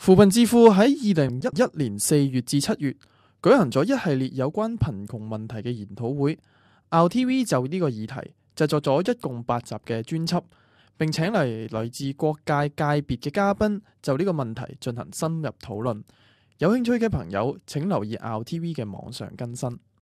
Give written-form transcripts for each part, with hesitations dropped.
扶貧智庫喺2011年4月至7月舉行咗一系列有關貧窮問題嘅研討會。RTV 就呢個議題製作咗一共8集嘅專輯，並請嚟自各界界別嘅嘉賓就呢個問題進行深入討論。有興趣嘅朋友請留意 RTV 嘅網上更新。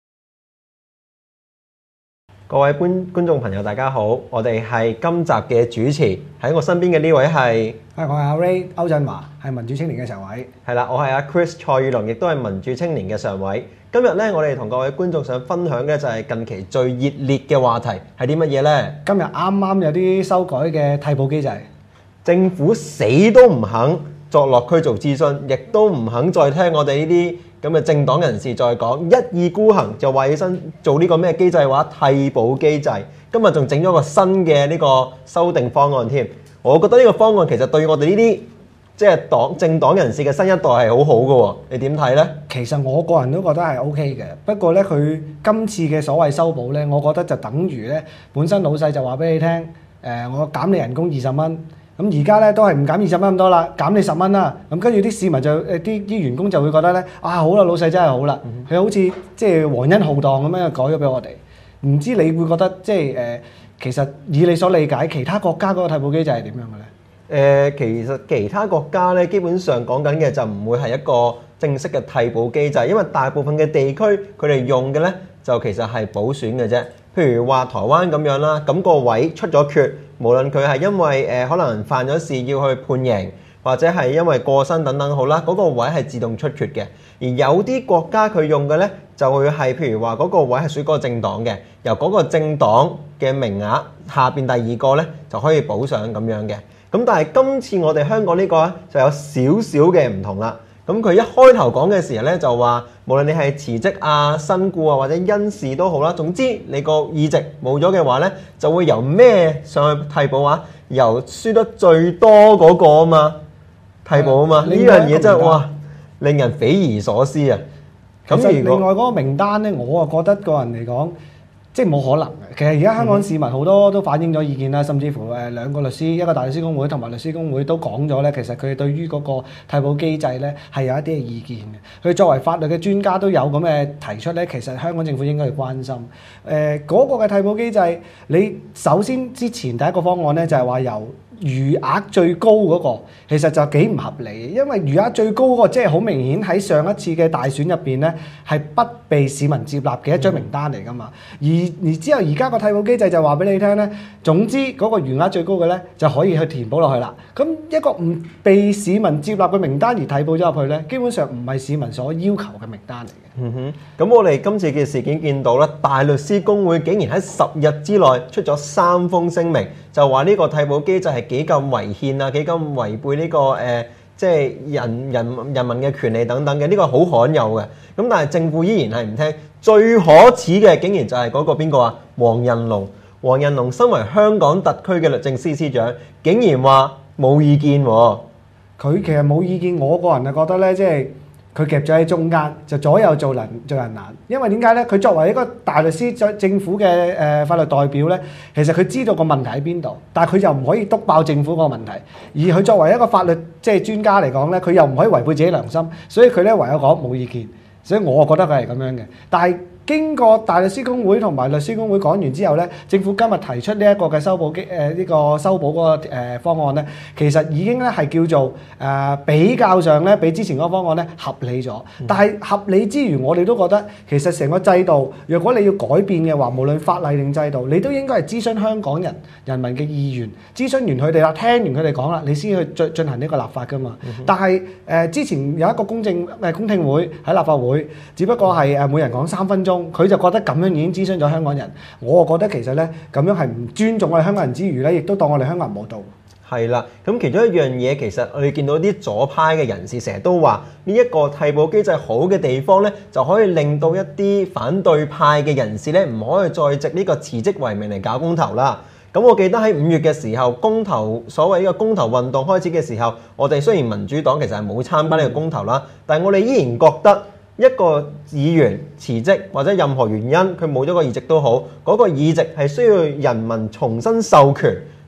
各位觀眾朋友大家好，我哋係今集嘅主持，喺我身邊嘅呢位係我係阿 Ray 歐振華，係民主青年嘅常委。 係啦，我係阿 Chris 蔡宇龍，亦都係民主青年嘅常委。今日咧，我哋同各位觀眾想分享嘅就係近期最熱烈嘅話題係啲乜嘢呢？ 今日啱啱有啲修改嘅替補機制，政府死都唔肯作落區做諮詢，亦都唔肯再聽我哋呢啲咁嘅政黨人士再講，一意孤行就話起身做呢個咩機制話替補機制。今日仲整咗個新嘅呢個修訂方案添。我覺得呢個方案其實對我哋呢啲即係政黨人士嘅新一代係好好嘅喎。你點睇呢？ 其實我個人都覺得係 OK 嘅，不過呢，佢今次嘅所謂修補呢，我覺得就等於呢本身老細就話俾你聽，我減你人工20蚊。咁而家咧都係唔減20蚊咁多啦，減你10蚊啦。咁跟住啲市民就啲員工就會覺得咧，好啦，老細真係好啦，佢好似即係皇恩浩蕩咁樣改咗俾我哋。唔知你會覺得即係其實以你所理解，其他國家嗰個替補機制係點樣嘅咧？ 其實其他國家咧，基本上講緊嘅就唔會係一個正式嘅替補機制，因為大部分嘅地區佢哋用嘅咧就其實係補選嘅啫。譬如話台灣咁樣啦，咁個位出咗缺，無論佢係因為可能犯咗事要去判刑，或者係因為過身等等好啦，嗰個位係自動出缺嘅。而有啲國家佢用嘅呢，就會係譬如話嗰個位係屬於嗰個政黨嘅，由嗰個政黨嘅名額下邊第二個呢，就可以補上咁樣嘅。咁但係今次我哋香港呢個呢，就有少少嘅唔同啦。咁佢一開頭講嘅時候咧，就話無論你係辭職啊、身故啊或者因事都好啦，總之你個議席冇咗嘅話咧，就會由咩上去替補啊？由輸得最多嗰個啊嘛，替補啊嘛。呢樣嘢真係哇，令人匪夷所思啊！ 咁另外嗰個名單咧，我啊覺得個人嚟講，即係冇可能嘅。其實而家香港市民好多都反映咗意見啦，甚至乎兩個律師，一個大律師公會同埋律師公會都講咗咧，其實佢哋對於嗰個替補機制咧係有一啲嘅意見嘅。佢作為法律嘅專家都有咁嘅提出咧，其實香港政府應該去關心。嗰個嘅替補機制，你首先之前第一個方案咧就係話由餘額最高嗰個，其實就幾唔合理，因為餘額最高嗰個即係好明顯喺上一次嘅大選入邊咧係不被市民接納嘅一張名單嚟㗎嘛。而之後而家個替補機制就話俾你聽咧，總之嗰個餘額最高嘅咧就可以去填補落去啦。咁一個唔被市民接納嘅名單而替補咗入去咧，基本上唔係市民所要求嘅名單嚟嘅。 咁我哋今次嘅事件見到咧，大律師公會竟然喺10日之內出咗3封聲明，就話呢個替補機制係幾咁違憲啊，幾咁違背呢個即係人民嘅權利等等嘅，呢個好罕有嘅。咁但係政府依然係唔聽，最可恥嘅竟然就係嗰個邊個啊？黃仁龍。黃仁龍身為香港特區嘅律政司司長，竟然話冇意見喎。 佢其實冇意見，我個人係覺得咧，即係佢夾咗喺中間，就左右做人難。因為點解咧？佢作為一個大律師，政府嘅法律代表咧，其實佢知道個問題喺邊度，但係佢又唔可以篤爆政府個問題。而佢作為一個法律即係專家嚟講咧，佢又唔可以違背自己良心，所以佢咧唯有講冇意見。所以我覺得佢係咁樣嘅，但係經過大律師公會同埋律師公會講完之後咧，政府今日提出呢一個嘅修補嗰個方案咧，其實已經咧係叫做比較上咧比之前嗰個方案咧合理咗。但係合理之餘，我哋都覺得其實成個制度，若果你要改變嘅話，無論法例定制度，你都應該係諮詢香港人民嘅意願，諮詢完佢哋啦，聽完佢哋講啦，你先去進行呢個立法㗎嘛。但係之前有一個公聽會喺立法會，只不過係每人講3分鐘。佢就覺得咁樣已經諮詢咗香港人，我覺得其實咧咁樣係唔尊重我哋香港人之餘咧，亦都當我哋香港人冇到。 係啦，咁其中一樣嘢，其實我哋見到啲左派嘅人士成日都話呢一個替補機制好嘅地方咧，就可以令到一啲反對派嘅人士咧唔可以再藉呢個辭職為名嚟搞公投啦。咁我記得喺5月嘅時候，所謂呢個公投運動開始嘅時候，我哋雖然民主黨其實係冇參加呢個公投啦，但係我哋依然覺得一個議員辭職或者任何原因佢冇咗個議席都好，嗰個議席係需要人民重新授權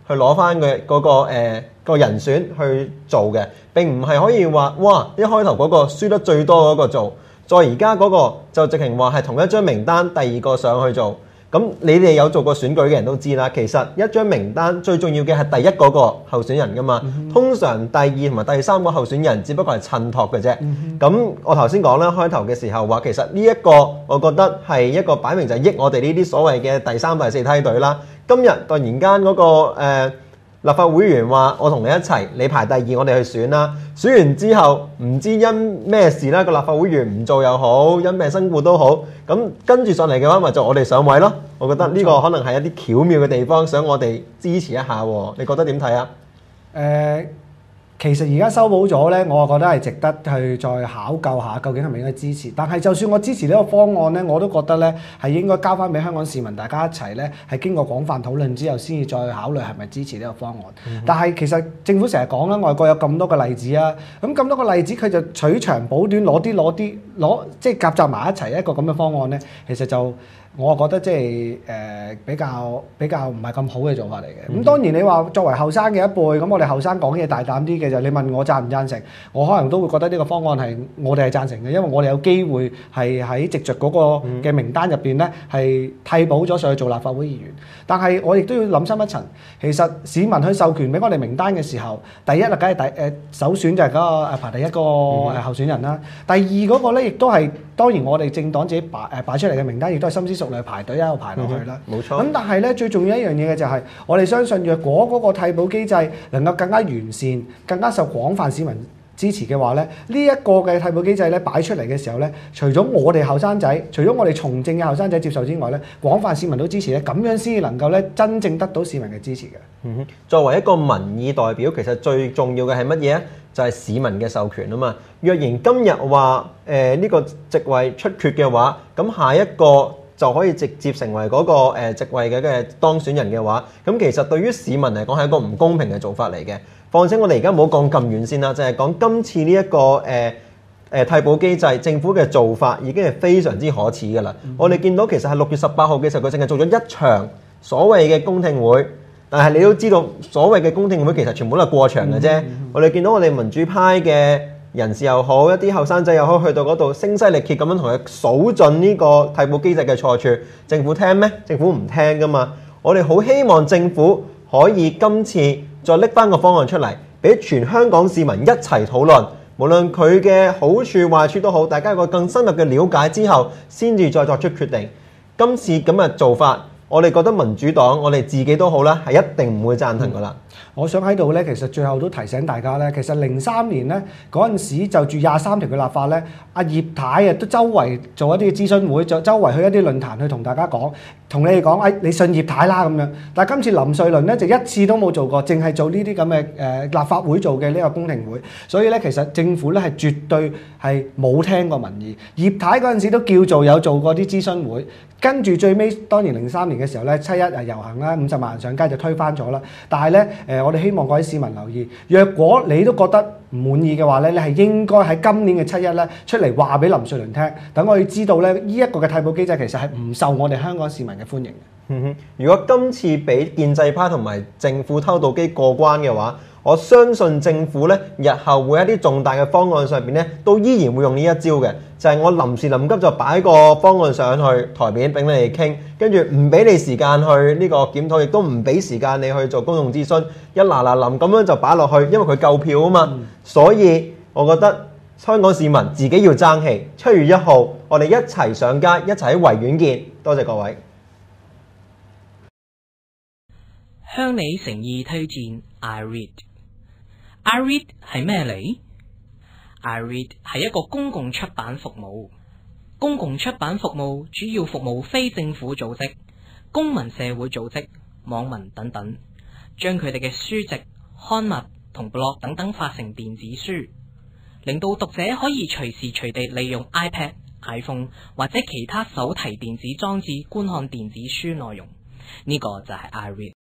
去攞翻佢嗰個人選去做嘅，並唔係可以話哇一開頭嗰個輸得最多嗰個做，再而家嗰個就直情話係同一張名單第二個上去做。咁你哋有做過選舉嘅人都知啦，其實一張名單最重要嘅係第一嗰個候選人噶嘛，通常第二同埋第三個候選人只不過係襯托嘅啫。咁我頭先講啦，開頭嘅時候話其實呢一個我覺得係一個擺明就係益我哋呢啲所謂嘅第三、第四梯隊啦。今日突然間嗰個立法會員話我同你一齊，你排第二，我哋去選啦。選完之後唔知因咩事啦，個立法會員唔做又好，因病身故都好，咁跟住上嚟嘅話，咪就我哋上位咯。我覺得呢個可能係一啲巧妙嘅地方，想我哋支持一下喎。你覺得點睇啊？ 其實而家修補咗呢，我覺得係值得去再考究下，究竟係咪應該支持？但係就算我支持呢個方案呢，我都覺得呢係應該交翻俾香港市民大家一齊呢，係經過廣泛討論之後，先至再考慮係咪支持呢個方案。但係其實政府成日講啦，外國有咁多個例子啊，咁多個例子佢就取長補短，攞即係夾雜埋一齊一個咁嘅方案呢，其實就我覺得即係比較唔係咁好嘅做法嚟嘅。咁當然你話作為後生嘅一輩，咁我哋後生講嘢大膽啲嘅就你問我贊唔贊成，我可能都會覺得呢個方案係我哋係贊成嘅，因為我哋有機會係喺直著嗰個嘅名單入邊咧係替補咗上去做立法會議員。但係我亦都要諗深一層，其實市民去授權俾我哋名單嘅時候，第一啦，梗係首選就係嗰個排第一個候選人啦。第二嗰個咧，亦都係當然我哋政黨自己擺出嚟嘅名單，亦都係深思熟慮排隊一路排落去啦。 冇錯。 咁但係咧，最重要一樣嘢嘅就係，我哋相信若果嗰個替補機制能夠更加完善、更加受廣泛市民支持嘅話咧，呢一個嘅替補機制咧擺出嚟嘅時候咧，除咗我哋後生仔，除咗我哋從政嘅後生仔接受之外咧，廣泛市民都支持咧，咁樣先至能夠咧真正得到市民嘅支持嘅。 作為一個民意代表，其實最重要嘅係乜嘢？就係市民嘅授權啊嘛。若然今日話呢個席位出缺嘅話，咁下一個就可以直接成為嗰個席位嘅當選人嘅話，咁其實對於市民嚟講係一個唔公平嘅做法嚟嘅。況且我哋而家唔好講咁遠先啦，就係講今次呢一個替補機制，政府嘅做法已經係非常之可恥㗎啦。我哋見到其實係6月18號嘅時候，佢淨係做咗一場所謂嘅公聽會，但係你都知道所謂嘅公聽會其實全部都係過場嘅啫。我哋見到我哋民主派嘅人士又好，一啲後生仔又好，去到嗰度聲嘶力竭咁樣同佢數盡呢個替補機制嘅錯處，政府聽咩？政府唔聽㗎嘛。我哋好希望政府可以今次再拎翻個方案出嚟，俾全香港市民一齊討論，無論佢嘅好處壞處都好，大家有個更深入嘅了解之後，先至再作出決定。今次咁嘅做法，我哋覺得民主黨，我哋自己都好啦，係一定唔會贊同噶啦。 我想喺度咧，其實最後都提醒大家咧，其實03年咧嗰陣時就住23條嘅立法咧，阿葉太啊都周圍做一啲諮詢會，周圍去一啲論壇去同大家講，同你哋講，你信葉太啦咁樣。但係今次林瑞麟咧就一次都冇做過，淨係做呢啲咁嘅立法會做嘅呢個公聽會。所以咧，其實政府咧係絕對係冇聽過民意。葉太嗰陣時都叫做有做過啲諮詢會，跟住最尾當年03年嘅時候咧，7·1遊行啦，50萬人上街就推翻咗啦。但係咧我哋希望各位市民留意，若果你都覺得唔滿意嘅話咧，你係應該喺今年嘅7·1咧出嚟話俾林瑞麟聽，等我哋知道咧呢一個嘅替補機制其實係唔受我哋香港市民嘅歡迎嘅。 如果今次俾建制派同埋政府偷渡機過關嘅話，我相信政府咧日後會喺啲重大嘅方案上邊咧，都依然會用呢一招嘅，就係我臨時臨急就擺個方案上去台面俾你哋傾，跟住唔俾你時間去呢個檢討，亦都唔俾時間你去做公眾諮詢，一嗱臨咁樣就擺落去，因為佢夠票啊嘛。所以我覺得香港市民自己要爭氣，7月1號我哋一齊上街，一齊喺維園見。多謝各位。 向你誠意推薦 iRead。iRead 係咩嚟？iRead 係一個公共出版服務。公共出版服務主要服務非政府組織、公民社會組織、網民等等，將佢哋嘅書籍、刊物同 blog 等等發成電子書，令到讀者可以隨時隨地利用 iPad、iPhone 或者其他手提電子裝置觀看電子書內容。呢個就係 iRead。